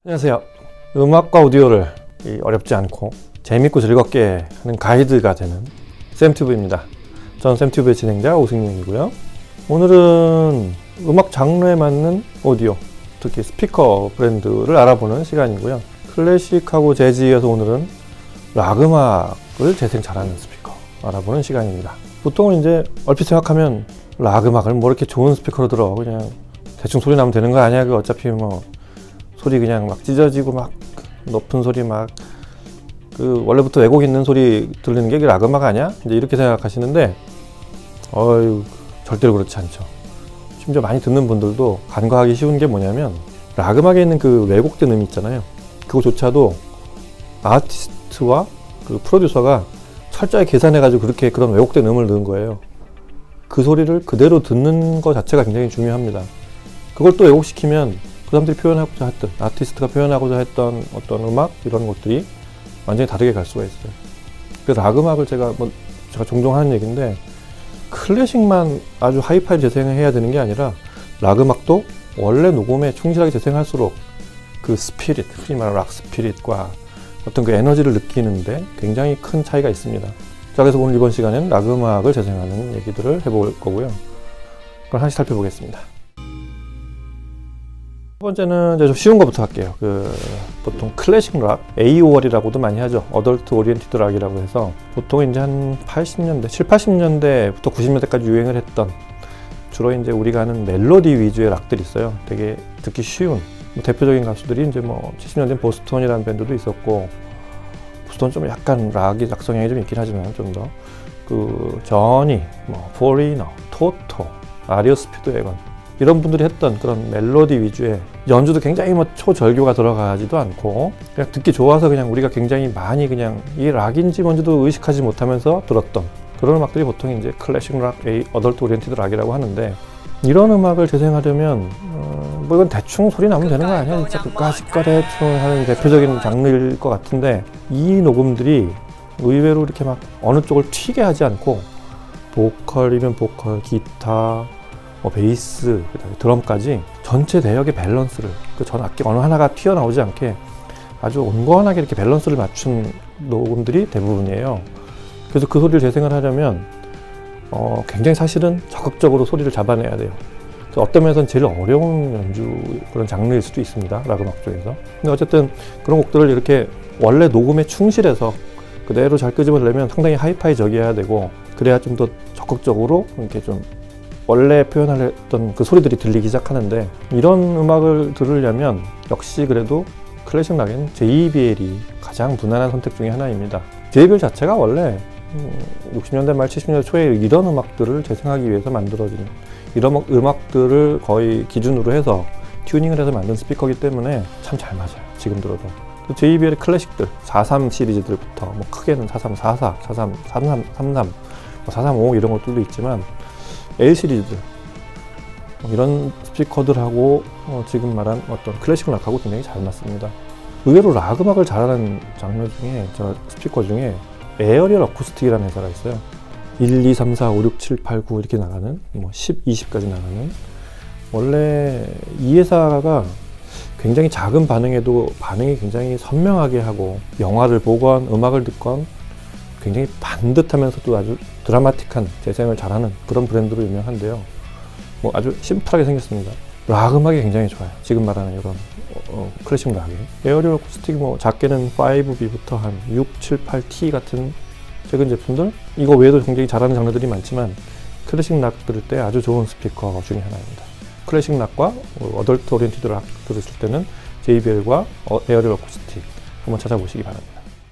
안녕하세요. 음악과 오디오를 어렵지 않고 재밌고 즐겁게 하는 가이드가 되는 샘튜브입니다. 저는 샘튜브의 진행자 오승용이고요. 오늘은 음악 장르에 맞는 오디오, 특히 스피커 브랜드를 알아보는 시간이고요. 클래식하고 재즈에서 오늘은 락 음악을 재생 잘하는 스피커 알아보는 시간입니다. 보통은 이제 얼핏 생각하면 락 음악을 뭐 이렇게 좋은 스피커로 들어, 그냥 대충 소리 나면 되는 거 아니야? 그 어차피 뭐 소리 그냥 막 찢어지고 막 높은 소리 막 그 원래부터 왜곡 있는 소리 들리는 게 락 음악 아니야? 이제 이렇게 생각하시는데 절대로 그렇지 않죠. 심지어 많이 듣는 분들도 간과하기 쉬운 게 뭐냐면 락 음악에 있는 그 왜곡된 음이 있잖아요. 그거조차도 아티스트와 그 프로듀서가 철저히 계산해 가지고 그렇게 그런 왜곡된 음을 넣은 거예요. 그 소리를 그대로 듣는 것 자체가 굉장히 중요합니다. 그걸 또 왜곡시키면 그 사람들이 표현하고자 했던, 아티스트가 표현하고자 했던 어떤 음악 이런 것들이 완전히 다르게 갈 수가 있어요. 그래서 락 음악을 제가 종종 하는 얘기인데, 클래식만 아주 하이파이 재생을 해야 되는 게 아니라 락 음악도 원래 녹음에 충실하게 재생할수록 그 스피릿, 흔히 말하는 락 스피릿과 어떤 그 에너지를 느끼는데 굉장히 큰 차이가 있습니다. 자, 그래서 오늘 이번 시간에는 락 음악을 재생하는 얘기들을 해볼 거고요. 그걸 하나씩 살펴보겠습니다. 첫 번째는 이제 좀 쉬운 것부터 할게요. 보통 클래식 락, AOR이라고도 많이 하죠. 어덜트 오리엔티드 락이라고 해서 보통 이제 한 80년대, 7, 80년대부터 90년대까지 유행을 했던, 주로 이제 우리가 아는 멜로디 위주의 락들이 있어요. 되게 듣기 쉬운, 대표적인 가수들이 이제 70년대 보스톤이라는 밴드도 있었고, 보스톤 좀 약간 락이 락성향이 좀 있긴 하지만 좀 더 저니, 포리너, 토토, 아리오 스피드웨건 이런 분들이 했던 그런 멜로디 위주의, 연주도 굉장히 초절교가 들어가지도 않고 그냥 듣기 좋아서 그냥 우리가 굉장히 많이 그냥 이게 락인지 뭔지도 의식하지 못하면서 들었던 그런 음악들이 보통 이제 클래식 락, 어덜트 오리엔티드 락이라고 하는데, 이런 음악을 재생하려면 이건 대충 소리 나면 되는 거 아니야? 진짜 그까짓거 대충 하는 대표적인 장르일 것 같은데, 이 녹음들이 의외로 이렇게 막 어느 쪽을 튀게 하지 않고 보컬이면 보컬, 기타, 베이스, 그다음에 드럼까지 전체 대역의 밸런스를, 그 전 악기 어느 하나가 튀어나오지 않게 아주 온건하게 이렇게 밸런스를 맞춘 녹음들이 대부분이에요. 그래서 그 소리를 재생을 하려면 굉장히 사실은 적극적으로 소리를 잡아내야 돼요. 어떤 면에서는 제일 어려운 연주 그런 장르일 수도 있습니다, 락 음악 쪽에서. 근데 어쨌든 그런 곡들을 이렇게 원래 녹음에 충실해서 그대로 잘 끄집어내려면 상당히 하이파이적이어야 되고, 그래야 좀 더 적극적으로 이렇게 좀 원래 표현했던 그 소리들이 들리기 시작하는데, 이런 음악을 들으려면 역시 그래도 클래식 락엔 JBL이 가장 무난한 선택 중에 하나입니다. JBL 자체가 원래 60년대 말 70년대 초에 이런 음악들을 재생하기 위해서 만들어진, 이런 음악들을 거의 기준으로 해서 튜닝을 해서 만든 스피커이기 때문에 참 잘 맞아요, 지금 들어도. JBL의 클래식들 43 시리즈들부터 크게는 43, 44, 43, 33, 33, 435 이런 것들도 있지만, L 시리즈 이런 스피커들하고 지금 말한 어떤 클래식 락하고 굉장히 잘 맞습니다. 의외로 락 음악을 잘하는 장르 중에, 스피커 중에 에어리얼 어쿠스틱이라는 회사가 있어요. 1, 2, 3, 4, 5, 6, 7, 8, 9 이렇게 나가는, 10, 20까지 나가는. 원래 이 회사가 굉장히 작은 반응에도 반응이 굉장히 선명하게 하고, 영화를 보건 음악을 듣건 굉장히 반듯하면서도 아주 드라마틱한 재생을 잘하는 그런 브랜드로 유명한데요. 아주 심플하게 생겼습니다. 락 음악이 굉장히 좋아요, 지금 말하는 이런 클래식 락이. 에어리얼 어쿠스틱 작게는 5B부터 한 6, 7, 8T 같은 최근 제품들, 이거 외에도 굉장히 잘하는 장르들이 많지만 클래식 락 들을 때 아주 좋은 스피커 중에 하나입니다. 클래식 락과 어덜트 오리엔티드 락 들으실 때는 JBL과 에어리얼 어쿠스틱 한번 찾아보시기 바랍니다.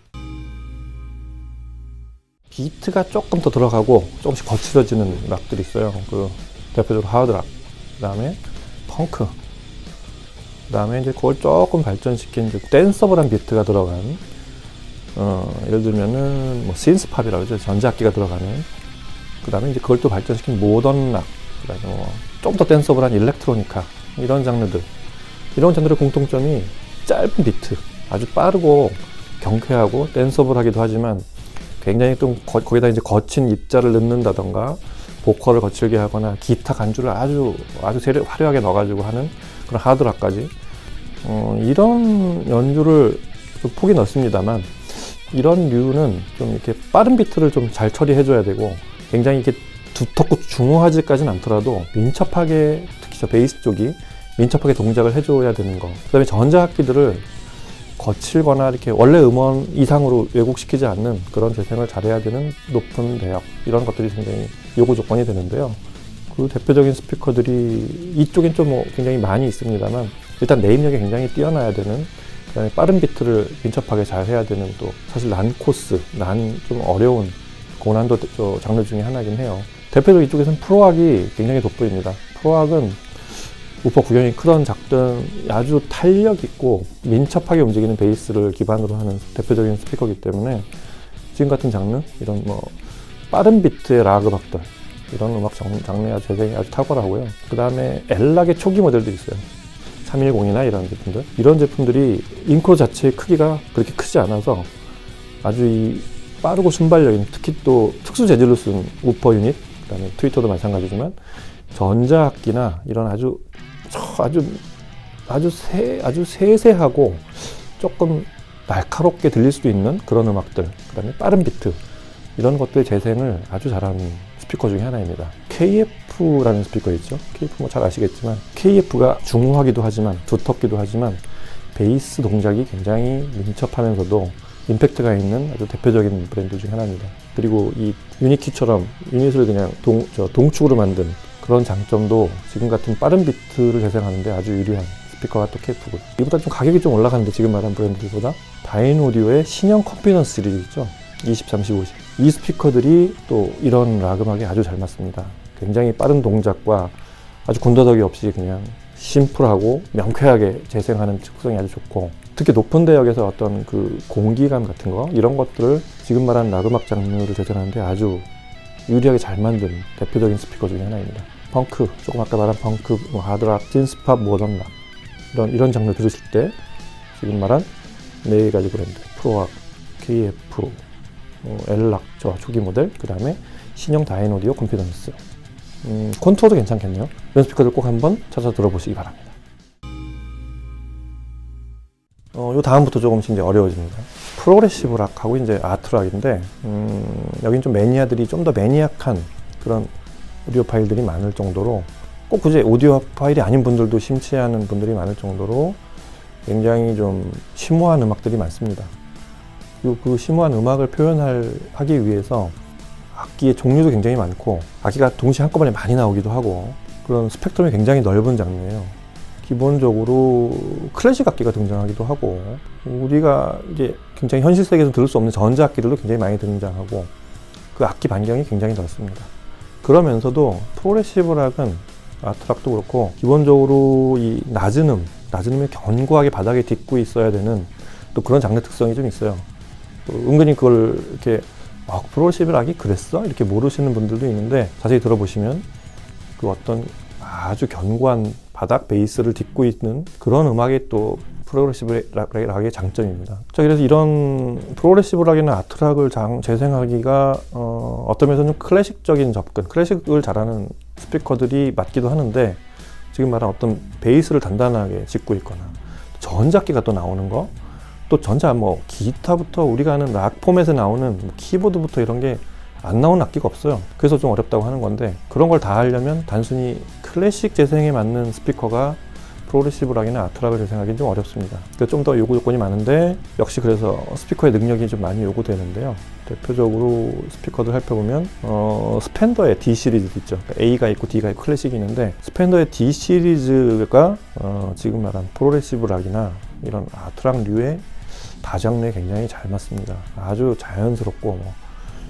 비트가 조금 더 들어가고 조금씩 거칠어지는 락들이 있어요. 대표적으로 하드 락, 그 다음에 펑크, 그 다음에 이제 그걸 조금 발전시킨 댄서블한 비트가 들어간, 예를 들면은 신스팝이라고 하죠. 전자악기가 들어가는. 그 다음에 이제 그걸 또 발전시킨 모던 락, 그 다음에 좀 더 댄서블한 일렉트로니카, 이런 장르들. 이런 장르의 공통점이 짧은 비트, 아주 빠르고 경쾌하고 댄서블하기도 하지만 굉장히 좀 거기다 이제 거친 입자를 넣는다던가 보컬을 거칠게 하거나 기타 간주를 아주 화려하게 넣어가지고 하는 그런 하드락까지 이런 연주를 좀 폭이 넓습니다만 이런 류는 좀 이렇게 빠른 비트를 좀 잘 처리해줘야 되고 굉장히 이렇게 두텁고 중후하지까지는 않더라도 민첩하게, 특히 저 베이스 쪽이 민첩하게 동작을 해줘야 되는 거. 그 다음에 전자악기들을 거칠거나 이렇게 원래 음원 이상으로 왜곡시키지 않는 그런 재생을 잘해야 되는 높은 대역, 이런 것들이 굉장히 요구 조건이 되는데요. 그 대표적인 스피커들이 이쪽엔 좀 굉장히 많이 있습니다만 일단 내입력이 굉장히 뛰어나야 되는, 그다음에 빠른 비트를 민첩하게 잘 해야 되는, 또 사실 난 코스, 좀 어려운 고난도 장르 중에 하나긴 해요. 대표적으로 이쪽에서는 프로악이 굉장히 돋보입니다. 프로악은 우퍼 구경이 크던 작든 아주 탄력 있고 민첩하게 움직이는 베이스를 기반으로 하는 대표적인 스피커이기 때문에 지금 같은 장르, 이런 빠른 비트의 락 음악들, 이런 음악 장르의 재생이 아주 탁월하고요. 그 다음에 엘락의 초기 모델도 있어요. 310이나 이런 제품들. 이런 제품들이 잉크로 자체의 크기가 그렇게 크지 않아서 아주 이 빠르고 순발력인, 특히 또 특수 재질로 쓴 우퍼 유닛, 그 다음에 트위터도 마찬가지지만 전자악기나 이런 아주 세세하고 조금 날카롭게 들릴 수도 있는 그런 음악들, 그 다음에 빠른 비트, 이런 것들의 재생을 아주 잘하는 스피커 중에 하나입니다. KF라는 스피커 있죠. KF 잘 아시겠지만 KF가 중후하기도 하지만 두텁기도 하지만 베이스 동작이 굉장히 민첩하면서도 임팩트가 있는 아주 대표적인 브랜드 중에 하나입니다. 그리고 이 유니키처럼 유닛을 그냥 동축으로 만든 그런 장점도 지금 같은 빠른 비트를 재생하는데 아주 유리한 스피커가 또 KF고요. 이보다 좀 가격이 좀 올라가는데 지금 말한 브랜드들보다 다인오디오의 신형 컨피던스 시리즈 있죠. 20, 30, 50. 이 스피커들이 또 이런 락 음악에 아주 잘 맞습니다. 굉장히 빠른 동작과 아주 군더더기 없이 그냥 심플하고 명쾌하게 재생하는 특성이 아주 좋고, 특히 높은 대역에서 어떤 그 공기감 같은 거, 이런 것들을 지금 말한 락 음악 장르를 재생하는데 아주 유리하게 잘 만든 대표적인 스피커 중에 하나입니다. 펑크, 조금 아까 말한 펑크, 하드락, 진스팝, 모던락, 이런 장르 들으실 때 지금 말한 네 가지 브랜드, 프로악, KF, 엘락, 저 초기 모델, 그 다음에 신형 다인오디오 컨피던스, 콘투어도 괜찮겠네요. 이런 스피커들 꼭 한번 찾아 들어보시기 바랍니다. 요 다음부터 조금씩 이제 어려워집니다. 프로그레시브 락하고 이제 아트 락인데, 여긴 좀 매니아들이 좀 더 매니악한 그런 오디오 파일들이 많을 정도로, 꼭 굳이 오디오 파일이 아닌 분들도 심취하는 분들이 많을 정도로 굉장히 좀 심오한 음악들이 많습니다. 그 심오한 음악을 하기 위해서 악기의 종류도 굉장히 많고, 악기가 동시에 한꺼번에 많이 나오기도 하고, 그런 스펙트럼이 굉장히 넓은 장르예요. 기본적으로 클래식 악기가 등장하기도 하고, 우리가 이제 굉장히 현실 세계에서 들을 수 없는 전자악기들도 굉장히 많이 등장하고, 그 악기 반경이 굉장히 넓습니다. 그러면서도 프로그레시브 락은, 아트락도 그렇고, 기본적으로 이 낮은 음이 견고하게 바닥에 딛고 있어야 되는 또 그런 장르 특성이 좀 있어요. 은근히 그걸 이렇게 프로그레시브 락이 그랬어? 이렇게 모르시는 분들도 있는데, 자세히 들어보시면 그 어떤 아주 견고한 바닥 베이스를 딛고 있는 그런 음악이 또 프로그레시브 락의 장점입니다. 자, 그래서 이런 프로그레시브 락이나 아트락을 재생하기가 어떤 면에서는 클래식적인 접근, 클래식을 잘하는 스피커들이 맞기도 하는데, 지금 말한 어떤 베이스를 단단하게 짚고 있거나 전자악기가 또 나오는 거, 또 전자 기타부터 우리가 아는 락 포맷에 나오는 키보드부터 이런 게 안 나오는 악기가 없어요. 그래서 좀 어렵다고 하는 건데, 그런 걸 다 하려면 단순히 클래식 재생에 맞는 스피커가 프로그레시브 락이나 아트락을 재생하기는 좀 어렵습니다. 좀 더 요구 조건이 많은데, 역시 그래서 스피커의 능력이 좀 많이 요구되는데요. 대표적으로 스피커들 살펴보면 스펜더의 D 시리즈 있죠. 그러니까 A가 있고 D가 있고 클래식이 있는데, 스펜더의 D 시리즈가 지금 말한 프로그레시브 락이나 이런 아트락류의 다장르에 굉장히 잘 맞습니다. 아주 자연스럽고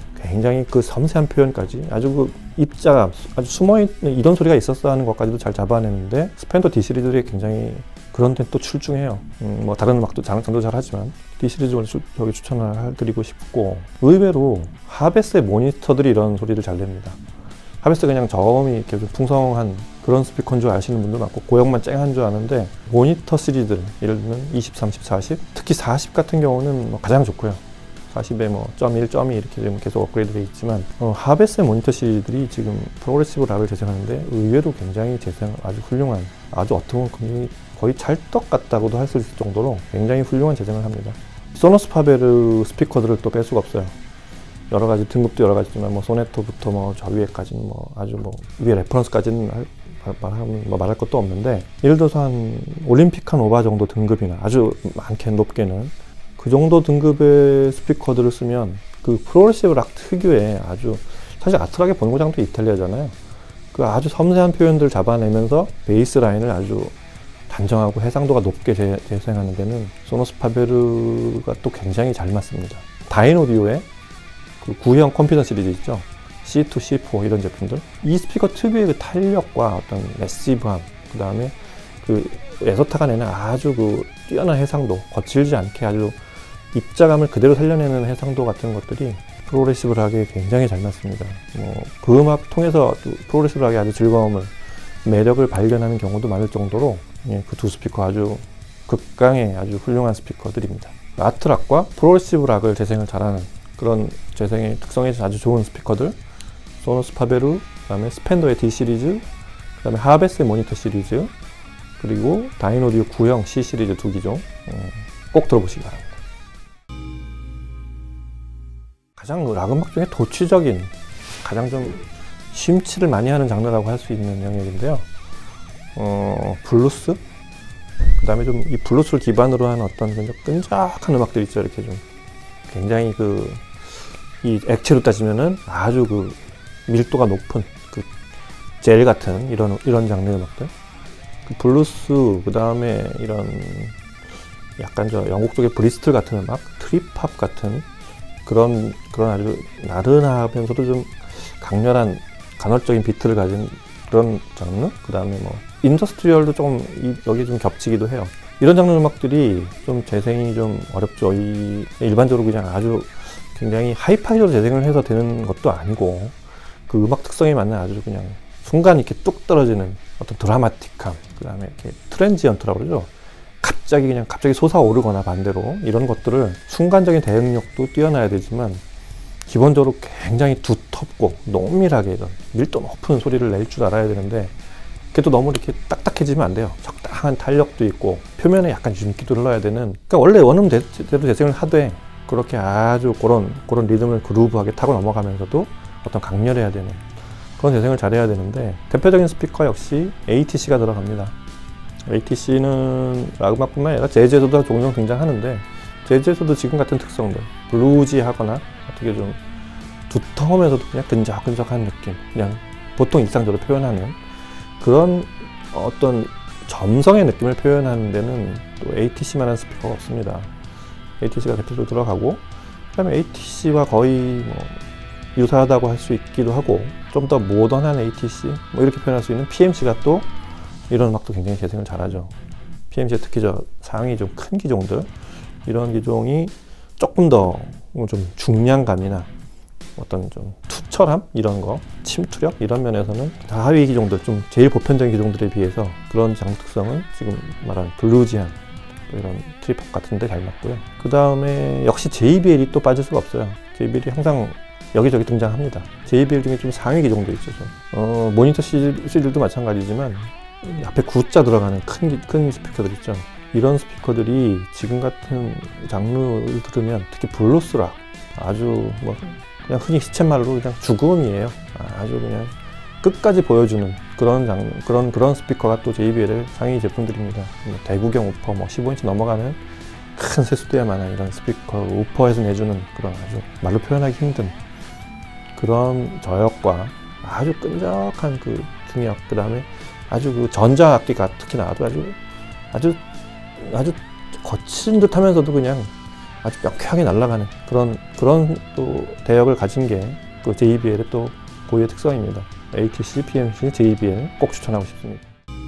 굉장히 그 섬세한 표현까지, 아주 그 입자가 아주 숨어있는 이런 소리가 있었어 하는 것까지도 잘 잡아내는데, 스펜더 D 시리즈들이 굉장히 그런 데는 또 출중해요. 다른 음악도 장도 잘 하지만 D 시리즈를 저기 추천을 드리고 싶고, 의외로 하베스의 모니터들이 이런 소리를 잘 냅니다. 하베스 그냥 저음이 이렇게 좀 풍성한 그런 스피커인 줄 아시는 분도 많고, 고역만 쨍한 줄 아는데, 모니터 시리즈들, 예를 들면 20, 30, 40, 특히 40 같은 경우는 가장 좋고요. 40에 0.1, 0.2 이렇게 좀 계속 업그레이드 되어 있지만, 하베스의 모니터 시리즈들이 지금 프로그레시브 락을 재생하는데 의외로 굉장히 재생 아주 훌륭한, 아주 어떻게 보면 거의 찰떡 같다고도 할 수 있을 정도로 굉장히 훌륭한 재생을 합니다. 소노스 파베르 스피커들을 또 뺄 수가 없어요. 여러 가지 등급도 여러 가지지만 뭐 소네토부터 뭐 저 위에까지는 뭐 아주 뭐 위에 레퍼런스까지는 말할 것도 없는데, 예를 들어서 한 올림픽한 오바 정도 등급이나 아주 많게 높게는 그 정도 등급의 스피커들을 쓰면 그 프로그레시브 락 특유의 아주, 사실 아트락의 본고장도 이탈리아잖아요. 그 아주 섬세한 표현들 잡아내면서 베이스 라인을 아주 단정하고 해상도가 높게 재생하는 데는 소노스 파베르가 또 굉장히 잘 맞습니다. 다인오디오의 그 구형 컴퓨터 시리즈 있죠. C2, C4 이런 제품들. 이 스피커 특유의 그 탄력과 어떤 매시브함, 그 다음에 그 에소타가 내는 아주 그 뛰어난 해상도, 거칠지 않게 아주 입자감을 그대로 살려내는 해상도 같은 것들이 프로그레시브 락에 굉장히 잘 맞습니다. 그 음악 통해서 프로그레시브 락의 아주 즐거움을, 매력을 발견하는 경우도 많을 정도로 그 두 스피커 아주 극강의 아주 훌륭한 스피커들입니다. 아트락과 프로그레시브 락을 재생을 잘하는 그런 재생의 특성이 아주 좋은 스피커들, 소노스 파베르, 그 다음에 스펜더의 D 시리즈, 그 다음에 하베스의 모니터 시리즈, 그리고 다인오디오 구형 C 시리즈 두 기종 꼭 들어보시기 바랍니다. 가장 락 음악 중에 도취적인, 가장 좀 심취를 많이 하는 장르라고 할 수 있는 영역인데요. 블루스? 그 다음에 좀 이 블루스를 기반으로 한 어떤 끈적한 음악들 있죠. 이렇게 좀 굉장히 이 액체로 따지면은 아주 그 밀도가 높은 그 젤 같은 이런 장르의 음악들. 그 블루스, 그 다음에 이런 약간 저 영국 쪽의 브리스틀 같은 음악, 트립팝 같은 그런 아주 나른하면서도 좀 강렬한 간헐적인 비트를 가진 그런 장르. 그 다음에 뭐 인더스트리얼도 조금 여기 좀 겹치기도 해요. 이런 장르 음악들이 좀 재생이 좀 어렵죠. 일반적으로 그냥 아주 굉장히 하이파이로 재생을 해서 되는 것도 아니고, 그 음악 특성에 맞는 아주 그냥 순간 이렇게 뚝 떨어지는 어떤 드라마틱함, 그 다음에 이렇게 트랜지언트라고 그러죠. 갑자기 솟아오르거나 반대로 이런 것들을 순간적인 대응력도 뛰어나야 되지만, 기본적으로 굉장히 두텁고 농밀하게 이런 밀도 높은 소리를 낼 줄 알아야 되는데, 그게 또 너무 이렇게 딱딱해지면 안 돼요. 적당한 탄력도 있고 표면에 약간 윤기도 흘러야 되는, 그러니까 원래 원음대로 재생을 하되 그렇게 아주 그런 리듬을 그루브하게 타고 넘어가면서도 어떤 강렬해야 되는 그런 재생을 잘해야 되는데, 대표적인 스피커 역시 ATC가 들어갑니다. ATC는 락 음악뿐만 아니라 재즈에서도 종종 등장하는데, 재즈에서도 지금 같은 특성들, 블루지하거나 어떻게 좀 두터우면서도 그냥 끈적끈적한 느낌, 그냥 보통 일상적으로 표현하는 그런 어떤 점성의 느낌을 표현하는 데는 또 ATC만한 스피커가 없습니다. ATC가 대표적으로 들어가고, 그 다음에 ATC와 거의 뭐 유사하다고 할 수 있기도 하고, 좀 더 모던한 ATC 뭐 이렇게 표현할 수 있는 PMC가 또 이런 음악도 굉장히 재생을 잘하죠. PMC가 특히 저 상위 좀 큰 기종들, 이런 기종이 조금 더 좀 중량감이나 어떤 좀 투철함 이런 거, 침투력 이런 면에서는 하위 기종들, 좀 제일 보편적인 기종들에 비해서 그런 장르 특성은 지금 말한 블루지한 이런 트립팝 같은 데 잘 맞고요. 그 다음에 역시 JBL이 또 빠질 수가 없어요. JBL이 항상 여기저기 등장합니다. JBL 중에 좀 상위 기종도 있죠. 모니터 시리즈도 마찬가지지만 앞에 Gu자 들어가는 큰 스피커들 있죠. 이런 스피커들이 지금 같은 장르를 들으면, 특히 블루스락, 아주 뭐 그냥 흔히 시쳇말로 그냥 죽음이에요. 아주 그냥 끝까지 보여주는 그런 스피커가 또 JBL의 상위 제품들입니다. 대구경 우퍼, 15인치 넘어가는 큰 세수대야만한 이런 스피커, 우퍼에서 내주는 그런 아주 말로 표현하기 힘든 그런 저역과 아주 끈적한 그 중역, 그 다음에 아주 그 전자악기가 특히나 아주 거친 듯 하면서도 그냥 아주 명쾌하게 날아가는 그런 또 대역을 가진 게 그 JBL의 또 고유의 특성입니다. ATC, PMC, JBL 꼭 추천하고 싶습니다.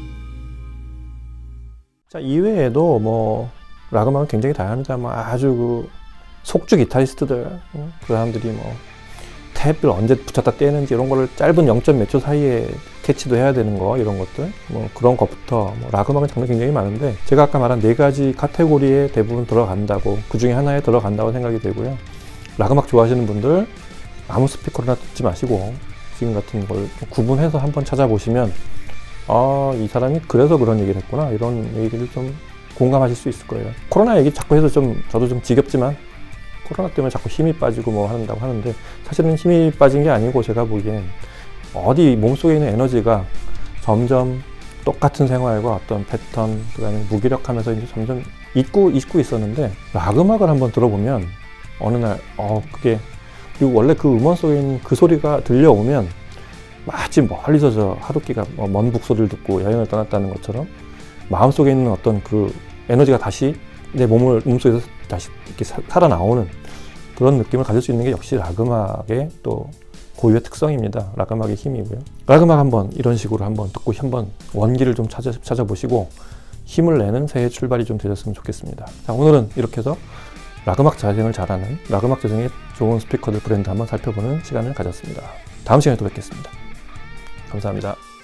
자, 이외에도 뭐 락 음악은 굉장히 다양합니다. 뭐 아주 그 속주 기타리스트들, 그 사람들이 뭐 탭을 언제 붙였다 떼는지 이런 거를 짧은 0. 몇 초 사이에 캐치도 해야 되는 거, 이런 것들, 뭐 그런 것부터, 뭐 락 음악은 장르 굉장히 많은데, 제가 아까 말한 4가지 카테고리에 대부분 들어간다고, 그 중에 하나에 들어간다고 생각이 되고요. 락 음악 좋아하시는 분들 아무 스피커로나 듣지 마시고 지금 같은 걸 구분해서 한번 찾아보시면 아, 이 사람이 그래서 그런 얘기를 했구나, 이런 얘기를 좀 공감하실 수 있을 거예요. 코로나 얘기 자꾸 해서 저도 좀 지겹지만, 코로나 때문에 자꾸 힘이 빠지고 뭐 한다고 하는데, 사실은 힘이 빠진 게 아니고, 제가 보기엔 어디 몸속에 있는 에너지가 점점 똑같은 생활과 어떤 패턴, 그다음에 무기력하면서 이제 점점 잊고 있었는데, 락 음악을 한번 들어보면 어느 날 그게, 그리고 원래 그 음원 속에 있는 그 소리가 들려오면 마치 멀리서 저 하루키가 먼 북소리를 듣고 여행을 떠났다는 것처럼 마음속에 있는 어떤 그 에너지가 다시 내 몸속에서 다시 이렇게 살아나오는 그런 느낌을 가질 수 있는 게 역시 락 음악의 또 고유의 특성입니다. 락 음악의 힘이고요. 락 음악 한번 이런 식으로 한번 듣고 한번 원기를 좀 찾아보시고 힘을 내는 새해 출발이 좀 되셨으면 좋겠습니다. 자, 오늘은 이렇게 해서 락 음악 재생을 잘하는, 락 음악 재생의 좋은 스피커들 브랜드 한번 살펴보는 시간을 가졌습니다. 다음 시간에 또 뵙겠습니다. 감사합니다.